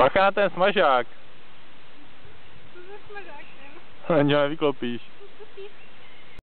Bacha na ten smažák. To je smažák, Ať ho nevyklopíš. nevím.